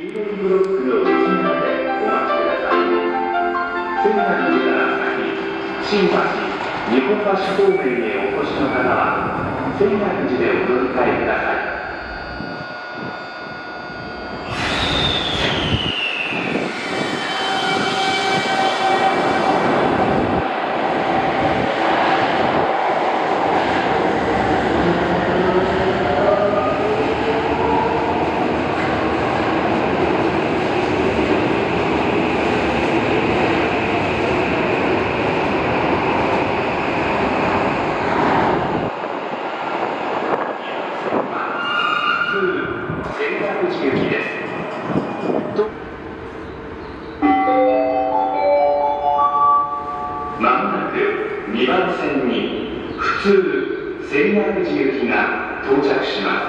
黄色いブロックの内側でお待ちください。仙台駅から先、新橋、日本橋方面へお越しの方は、仙台口でお乗り換えください。2番線に普通仙台口行きが到着します。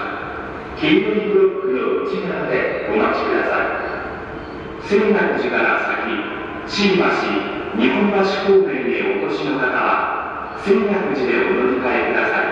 黄色いブロックの内側でお待ちください。仙台口から先、新橋、日本橋方面へお越しの方は仙台口でお乗り換えください。